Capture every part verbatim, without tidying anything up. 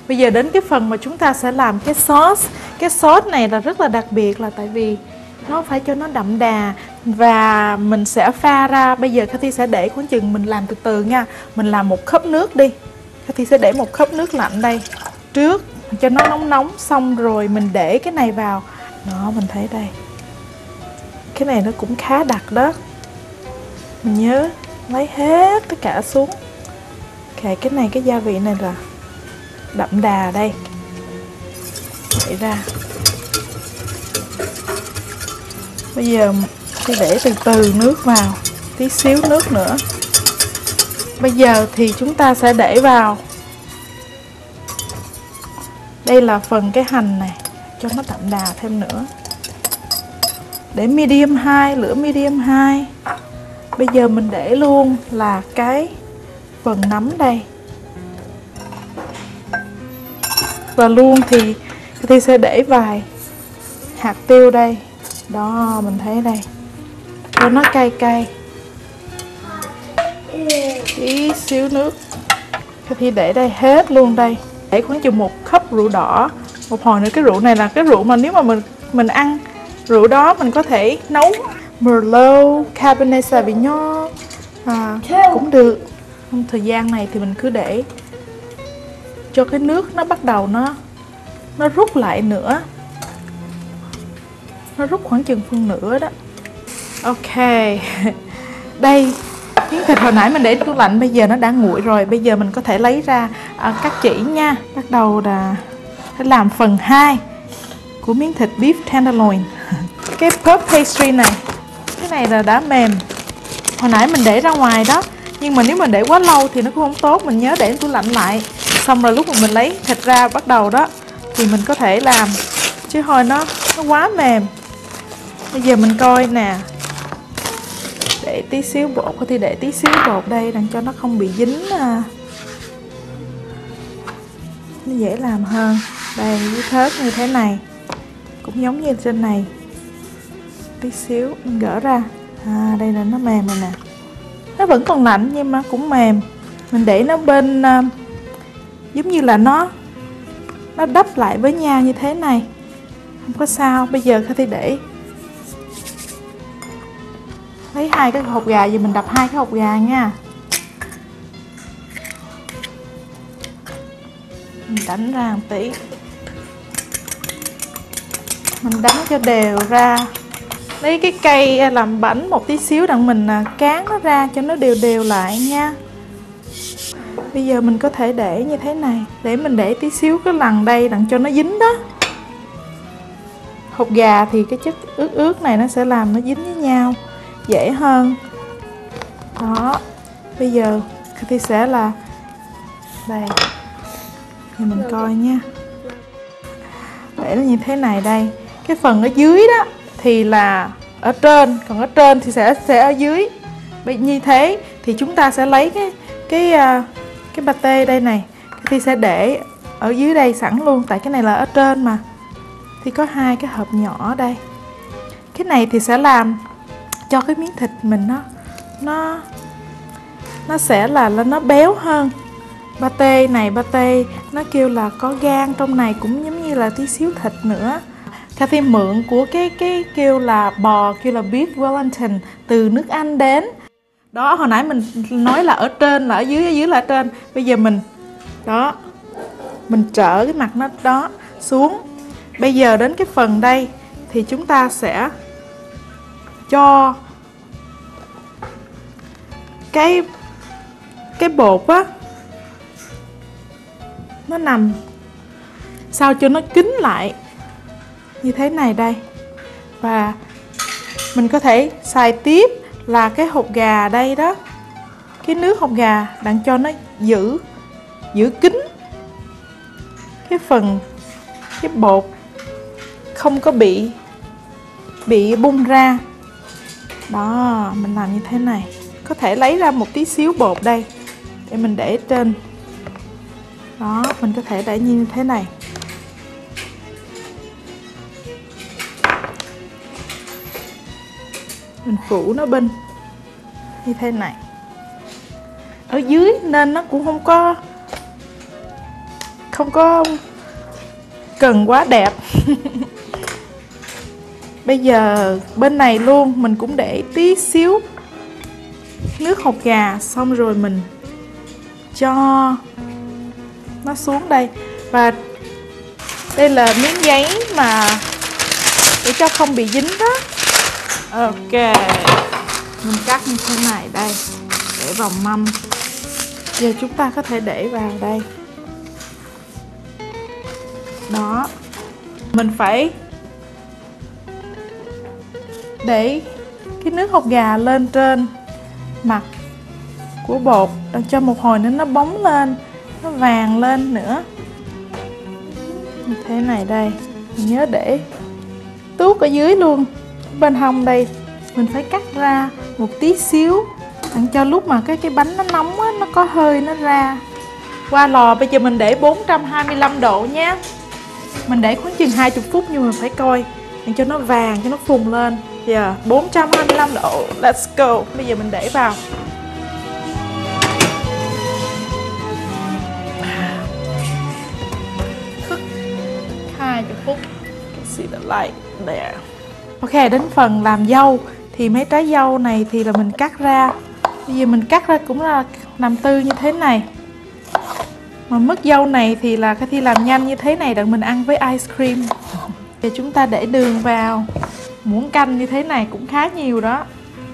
Bây giờ đến cái phần mà chúng ta sẽ làm cái sauce. Cái sauce này là rất là đặc biệt, là tại vì nó phải cho nó đậm đà. Và mình sẽ pha ra. Bây giờ Cathy sẽ để khoảng chừng, mình làm từ từ nha. Mình làm một cốc nước đi. Cathy sẽ để một cốc nước lạnh đây trước cho nó nóng nóng, xong rồi mình để cái này vào. Đó, mình thấy đây, cái này nó cũng khá đặc đó. Mình nhớ lấy hết tất cả xuống. Ok, cái này, cái gia vị này là đậm đà đây. Đẩy ra. Bây giờ thì để từ từ nước vào, tí xíu nước nữa. Bây giờ thì chúng ta sẽ để vào. Đây là phần cái hành này, cho nó đậm đà thêm nữa. Để medium high, lửa medium high. Bây giờ mình để luôn là cái phần nấm đây. Và luôn thì thì sẽ để vài hạt tiêu đây. Đó, mình thấy đây, cho nó cay cay. Tí xíu nước thì để đây hết luôn đây. Để khoảng chừng một cốc rượu đỏ. Một hồi nữa, cái rượu này là cái rượu mà nếu mà mình mình ăn rượu đó mình có thể nấu Merlot, Cabernet Sauvignon à, cũng được. Trong thời gian này thì mình cứ để cho cái nước nó bắt đầu nó nó rút lại nữa. Nó rút khoảng chừng phân nửa đó. Ok. Đây, miếng thịt hồi nãy mình để tủ lạnh bây giờ nó đã nguội rồi. Bây giờ mình có thể lấy ra à, cắt chỉ nha. Bắt đầu là để làm phần hai của miếng thịt beef tenderloin. Cái puff pastry này, cái này là đã mềm. Hồi nãy mình để ra ngoài đó, nhưng mà nếu mình để quá lâu thì nó cũng không tốt. Mình nhớ để tủ lạnh lại. Xong rồi lúc mà mình lấy thịt ra bắt đầu đó thì mình có thể làm, chứ hồi nó nó quá mềm. Bây giờ mình coi nè, để tí xíu bột, thì để tí xíu bột đây để cho nó không bị dính, à, nó dễ làm hơn. Đây, với thớt như thế này cũng giống như trên này. Tí xíu mình gỡ ra. À, đây là nó mềm rồi nè. Nó vẫn còn lạnh nhưng mà cũng mềm. Mình để nó bên uh, giống như là nó nó đắp lại với nhau như thế này, không có sao. Bây giờ Cathy để lấy hai cái hột gà, giờ mình đập hai cái hột gà nha. Mình đánh ra một tí, mình đánh cho đều ra. Lấy cái cây làm bánh một tí xíu đặng mình cán nó ra cho nó đều đều lại nha. Bây giờ mình có thể để như thế này, để mình để tí xíu cái lần đây đặng cho nó dính đó. Hột gà thì cái chất ướt ướt này nó sẽ làm nó dính với nhau dễ hơn. Đó. Bây giờ thì sẽ là đây. Thì mình coi nha. Để nó như thế này đây. Cái phần ở dưới đó thì là ở trên, còn ở trên thì sẽ sẽ ở dưới. Vậy như thế thì chúng ta sẽ lấy cái cái cái pate đây này, thì sẽ để ở dưới đây sẵn luôn, tại cái này là ở trên mà. Thì có hai cái hộp nhỏ đây. Cái này thì sẽ làm cho cái miếng thịt mình nó nó nó sẽ là nó béo hơn. Pate này, pate nó kêu là có gan trong này, cũng giống như là tí xíu thịt nữa. Cathy mượn của cái cái kêu là bò, kêu là beef Wellington từ nước Anh đến. Đó, hồi nãy mình nói là ở trên là ở dưới, ở dưới là ở trên. Bây giờ mình đó, mình trở cái mặt nó đó xuống. Bây giờ đến cái phần đây thì chúng ta sẽ cho cái cái bột á, nó nằm sao cho nó kín lại như thế này đây. Và mình có thể xài tiếp là cái hột gà đây đó, cái nước hột gà đặng cho nó giữ giữ kín cái phần cái bột, không có bị bị bung ra. Đó, mình làm như thế này. Có thể lấy ra một tí xíu bột đây để mình để trên. Đó, mình có thể để như thế này. Mình phủ nó bên như thế này. Ở dưới nên nó cũng không có không có cần quá đẹp. Bây giờ bên này luôn mình cũng để tí xíu nước hột gà, xong rồi mình cho nó xuống đây. Và đây là miếng giấy mà để cho không bị dính đó. Ok, mình cắt như thế này đây, để vào mâm. Giờ chúng ta có thể để vào đây. Đó, mình phải để cái nước hột gà lên trên mặt của bột, để cho một hồi nữa nó bóng lên, nó vàng lên nữa. Như thế này đây. Mình nhớ để tuốt ở dưới luôn. Bên hông đây mình phải cắt ra một tí xíu, để cho lúc mà cái cái bánh nó nóng á, nó có hơi nó ra. Qua lò bây giờ mình để bốn trăm hai mươi lăm độ nhé. Mình để khoảng chừng hai mươi phút, nhưng mà phải coi để cho nó vàng, cho nó phùng lên. Giờ yeah, bốn trăm hai mươi lăm độ. Let's go. Bây giờ mình để vào. hai mươi phút. See the light there. Ok, đến phần làm dâu thì mấy trái dâu này thì là mình cắt ra. Bây giờ mình cắt ra cũng là làm tư như thế này. Mà mứt dâu này thì là cái thi làm nhanh như thế này để mình ăn với ice cream. Giờ chúng ta để đường vào. Muỗng canh như thế này cũng khá nhiều đó.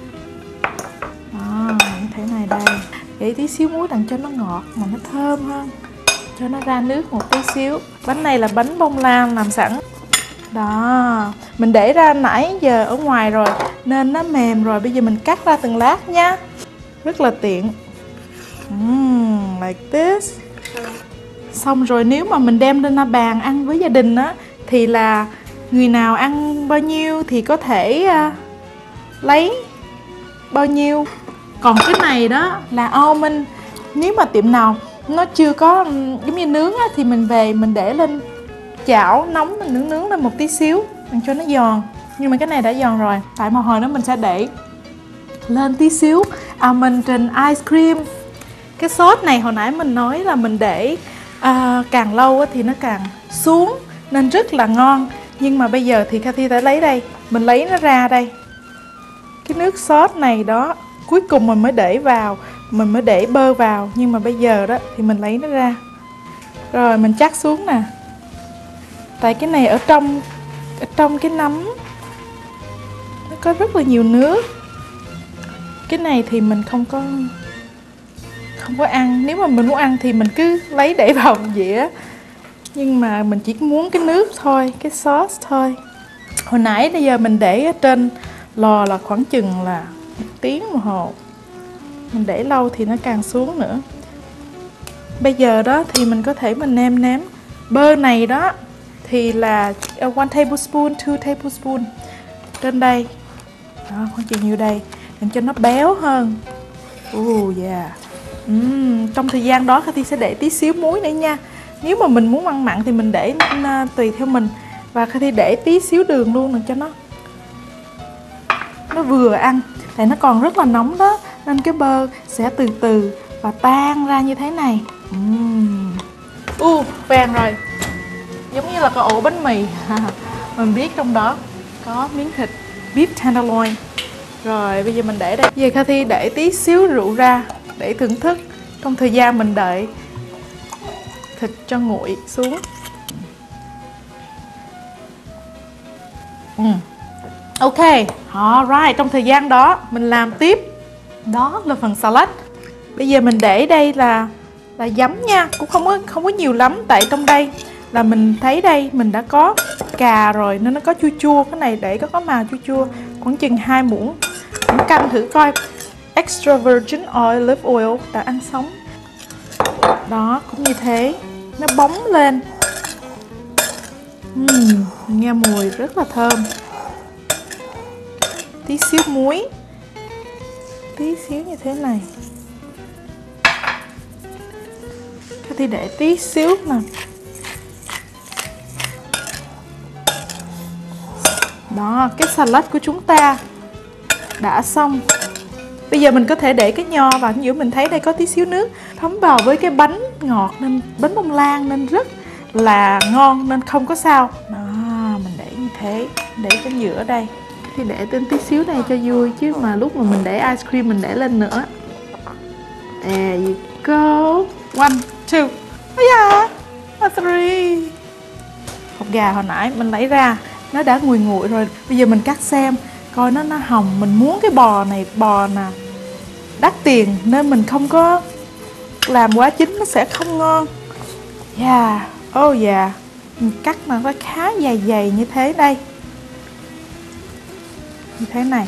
Đó, như thế này đây. Để tí xíu muối đặng cho nó ngọt mà nó thơm hơn. Cho nó ra nước một tí xíu. Bánh này là bánh bông lan làm sẵn. Đó, mình để ra nãy giờ ở ngoài rồi nên nó mềm rồi. Bây giờ mình cắt ra từng lát nha. Rất là tiện. uhm, Like this. Xong rồi nếu mà mình đem lên bàn ăn với gia đình á, thì là người nào ăn bao nhiêu thì có thể uh, lấy bao nhiêu. Còn cái này đó là almond. Nếu mà tiệm nào nó chưa có giống như nướng á, thì mình về mình để lên chảo nóng, mình nướng nướng lên một tí xíu để cho nó giòn. Nhưng mà cái này đã giòn rồi. Tại một hồi nữa mình sẽ để lên tí xíu almond trên ice cream. Cái sốt này hồi nãy mình nói là mình để uh, càng lâu thì nó càng xuống nên rất là ngon. Nhưng mà bây giờ thì Cathy đã lấy đây, mình lấy nó ra đây. Cái nước sốt này đó, cuối cùng mình mới để vào, mình mới để bơ vào. Nhưng mà bây giờ đó thì mình lấy nó ra. Rồi mình chắc xuống nè. Tại cái này ở trong ở trong cái nấm nó có rất là nhiều nước. Cái này thì mình không có không có ăn. Nếu mà mình muốn ăn thì mình cứ lấy để vào dĩa. Nhưng mà mình chỉ muốn cái nước thôi, cái sauce thôi. Hồi nãy bây giờ mình để ở trên lò là khoảng chừng là một tiếng đồng hồ. Mình để lâu thì nó càng xuống nữa. Bây giờ đó thì mình có thể mình nêm nếm. Bơ này đó thì là one tablespoon, two tablespoon trên đây. Đó, khoảng chừng nhiêu đây để cho nó béo hơn. Oh yeah. uhm, Trong thời gian đó Cathy sẽ để tí xíu muối nữa nha. Nếu mà mình muốn ăn mặn thì mình để uh, tùy theo mình. Và Cathy để tí xíu đường luôn để cho nó Nó vừa ăn. Tại nó còn rất là nóng đó, nên cái bơ sẽ từ từ và tan ra như thế này. uhm. uh, Vàng rồi. Giống như là cái ổ bánh mì. Mình biết trong đó có miếng thịt beef tenderloin. Rồi bây giờ mình để đây. Bây giờ Cathy để tí xíu rượu ra để thưởng thức. Trong thời gian mình đợi thịt cho nguội xuống. ừ. Ok, alright. Trong thời gian đó mình làm tiếp. Đó là phần salad. Bây giờ mình để đây là là giấm nha. Cũng không có, không có nhiều lắm. Tại trong đây là mình thấy đây mình đã có cà rồi nên nó có chua chua. Cái này để có có màu chua chua. Khoảng chừng hai muỗng. Mình canh thử coi. Extra virgin olive oil đã ăn sống. Đó, cũng như thế. Nó bóng lên. uhm, Nghe mùi rất là thơm. Tí xíu muối. Tí xíu như thế này. Cathy để tí xíu nè. Đó, cái salad của chúng ta đã xong. Bây giờ mình có thể để cái nho vào giữa. Mình thấy đây có tí xíu nước. thấm vào với cái bánh ngọt nên bánh bông lan nên rất là ngon, nên không có sao. Đó, mình để như thế, để trên giữa đây. Thì để trên tí xíu này cho vui, chứ mà lúc mà mình để ice cream mình để lên nữa. There you go. One, two, yeah, three. Hột gà hồi nãy mình lấy ra, nó đã nguội nguội rồi. Bây giờ mình cắt xem coi nó nó hồng. Mình muốn cái bò này, bò nè đắt tiền nên mình không có làm quá chín, nó sẽ không ngon. Yeah, oh yeah. Mình cắt mà nó khá dày dày như thế đây, như thế này.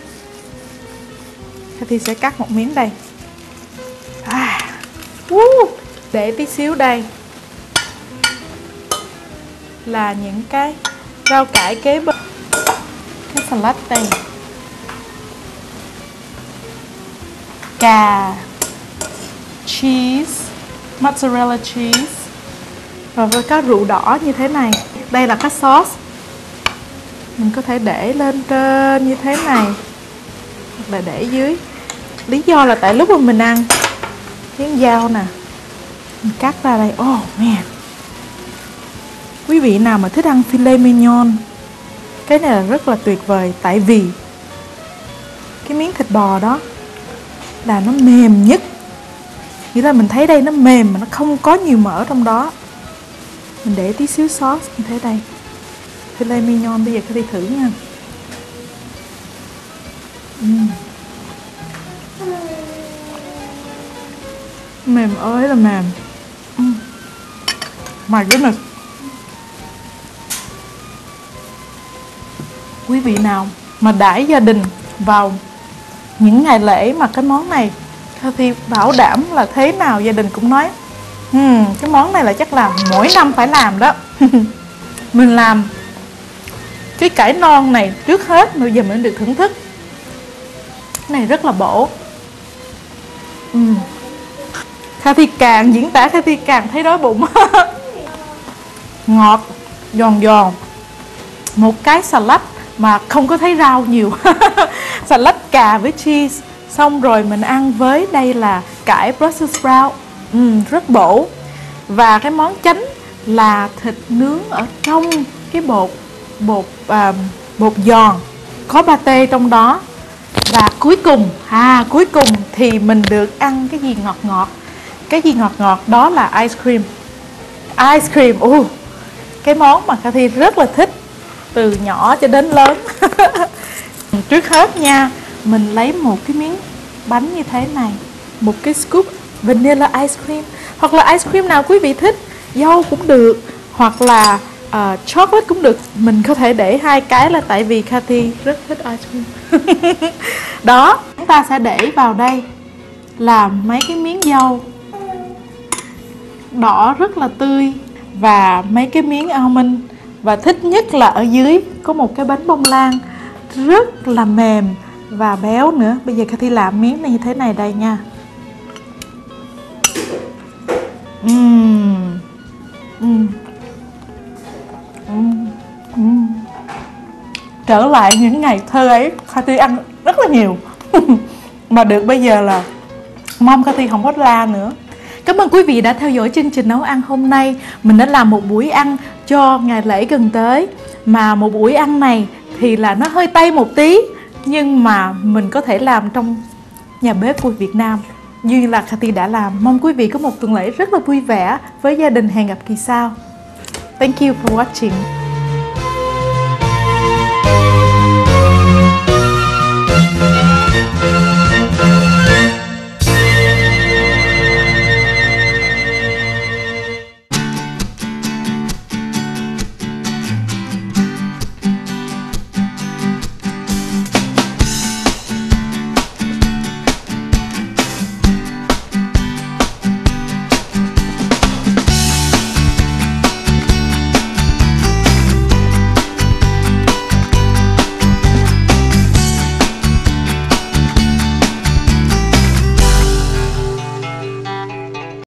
Thì sẽ cắt một miếng đây. À, uh, để tí xíu đây là những cái rau cải kế bên, cái salad đây, cà, cheese, mozzarella cheese, rồi với có rượu đỏ như thế này. Đây là cái sauce, mình có thể để lên trên như thế này hoặc là để dưới. Lý do là tại lúc mà mình ăn miếng dao nè, mình cắt ra đây. Oh man, quý vị nào mà thích ăn filet mignon, cái này là rất là tuyệt vời. Tại vì cái miếng thịt bò đó là nó mềm nhất, nghĩa là mình thấy đây nó mềm mà nó không có nhiều mỡ trong đó. Mình để tí xíu sauce như thế đây. Filet mignon bây giờ cứ đi thử nha. uhm. Mềm ơi là mềm. uhm. My goodness. Quý vị nào mà đãi gia đình vào những ngày lễ mà cái món này, thì bảo đảm là thế nào gia đình cũng nói hmm, cái món này là chắc là mỗi năm phải làm đó. Mình làm cái cải non này trước hết, bây giờ mình được thưởng thức. Cái này rất là bổ. uhm. Kathy càng diễn tả Kathy càng thấy đói bụng. Ngọt, giòn giòn. Một cái salad mà không có thấy rau nhiều. Salad cà với cheese. Xong rồi mình ăn với đây là cải Brussels sprout. uhm, Rất bổ. Và cái món chánh là thịt nướng ở trong cái bột Bột à, bột giòn, có pate trong đó. Và cuối cùng à cuối cùng thì mình được ăn cái gì ngọt ngọt. Cái gì ngọt ngọt đó là ice cream. Ice cream, uh, cái món mà Kathy rất là thích từ nhỏ cho đến lớn. Trước hết nha, mình lấy một cái miếng bánh như thế này, một cái scoop vanilla ice cream, hoặc là ice cream nào quý vị thích, dâu cũng được, hoặc là uh, chocolate cũng được. Mình có thể để hai cái là tại vì Kathy rất thích ice cream. Đó, chúng ta sẽ để vào đây là mấy cái miếng dâu đỏ rất là tươi và mấy cái miếng almond. Và thích nhất là ở dưới có một cái bánh bông lan rất là mềm và béo nữa. Bây giờ Kathy làm miếng này như thế này đây nha. uhm. Uhm. Uhm. Uhm. Trở lại những ngày thơ ấy, Kathy ăn rất là nhiều. Mà được bây giờ là mong Kathy không có la nữa. Cảm ơn quý vị đã theo dõi chương trình nấu ăn hôm nay. Mình đã làm một buổi ăn cho ngày lễ gần tới. Mà một buổi ăn này thì là nó hơi tây một tí, nhưng mà mình có thể làm trong nhà bếp của Việt Nam như là Kathy đã làm. Mong quý vị có một tuần lễ rất là vui vẻ với gia đình. Hẹn gặp kỳ sau. Thank you for watching.